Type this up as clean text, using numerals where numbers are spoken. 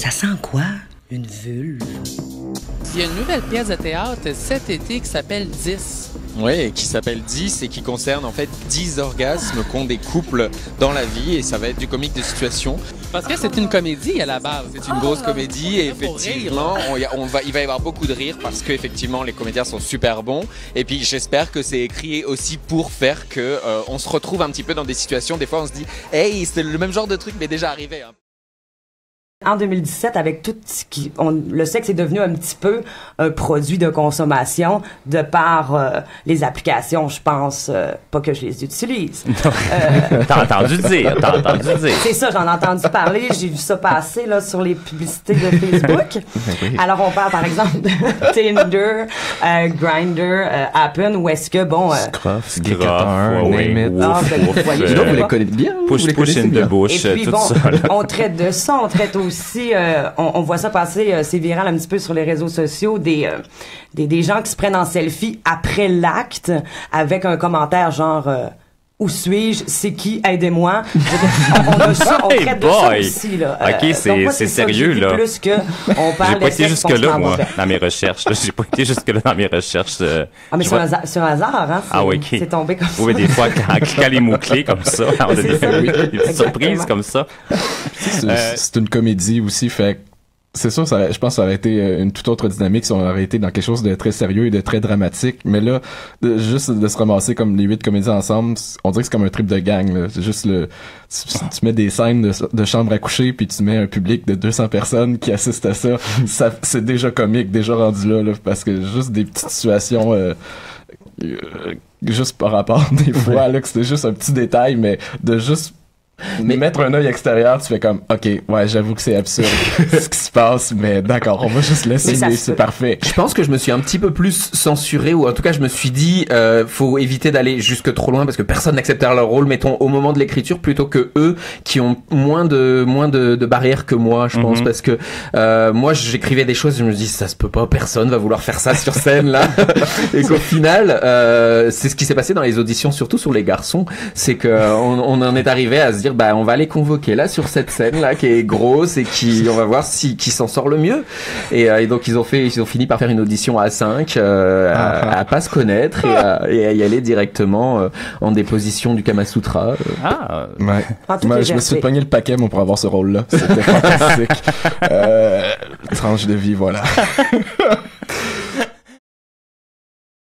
Ça sent quoi, une vulve? Il y a une nouvelle pièce de théâtre cet été qui s'appelle 10. Oui, qui s'appelle 10 et qui concerne en fait 10 orgasmes qu'ont des couples dans la vie et ça va être du comique de situation. Parce que c'est une comédie à la base. C'est une grosse comédie et effectivement, il va y avoir beaucoup de rire parce qu'effectivement les comédiens sont super bons et puis j'espère que c'est écrit aussi pour faire que on se retrouve un petit peu dans des situations, des fois on se dit « Hey, c'est le même genre de truc mais déjà arrivé hein. ». En 2017, avec tout ce qui... le sexe est devenu un petit peu un produit de consommation de par les applications, je pense. Pas que je les utilise. T'as entendu dire. C'est ça, j'en ai entendu parler. J'ai vu ça passer là sur les publicités de Facebook. Oui. Alors, on parle, par exemple, de Tinder, Grindr, Appen, où est-ce que, bon... Scruff, Name It. Vous les connaissez bien. Push in the bush, et puis, tout bon, ça. on traite de ça, on traite aussi, on voit ça passer, c'est viral un petit peu sur les réseaux sociaux, des gens qui se prennent en selfie après l'acte avec un commentaire genre où suis-je, c'est qui, aidez-moi. On a ça, on traite de ça aussi là. Ok, c'est sérieux là. Plus que on parle. J'ai pas été jusque là moi dans mes recherches. J'ai pas été jusque là dans mes recherches. Ah mais c'est un hasard hein. Ah oui, c'est tombé comme ça. Oui, des fois quand cliquant les mots clés comme ça, on a des petites surprises comme ça. C'est une comédie aussi, fait c'est sûr, je pense que ça aurait été une toute autre dynamique si on aurait été dans quelque chose de très sérieux et de très dramatique. Mais là, juste de se ramasser comme les 8 comédiens ensemble, on dirait que c'est comme un trip de gang. Là. C'est juste tu mets des scènes de chambre à coucher puis tu mets un public de 200 personnes qui assistent à ça. C'est déjà comique, déjà rendu là parce que juste des petites situations... juste par rapport des fois là que c'était juste un petit détail, mais de juste mettre un œil extérieur, tu fais comme ok, ouais, j'avoue que c'est absurde ce qui se passe, mais d'accord, on va juste laisser, c'est parfait. Je pense que je me suis un petit peu plus censuré, ou en tout cas je me suis dit faut éviter d'aller jusque trop loin parce que personne n'accepte leur rôle, mettons au moment de l'écriture, plutôt que eux qui ont moins de barrières que moi, je pense, parce que moi j'écrivais des choses, je me dis ça se peut pas, personne va vouloir faire ça sur scène là. Et qu'au final c'est ce qui s'est passé dans les auditions, surtout sur les garçons, c'est que on en est arrivé à se dire on va les convoquer là sur cette scène là qui est grosse et on va voir qui s'en sort le mieux, et donc ils ont fini par faire une audition à 5 à pas se connaître et à y aller directement en déposition du Kama Sutra. Ouais. Moi, je me suis pogné le paquet pour avoir ce rôle là, c'était fantastique. Tranche de vie, voilà.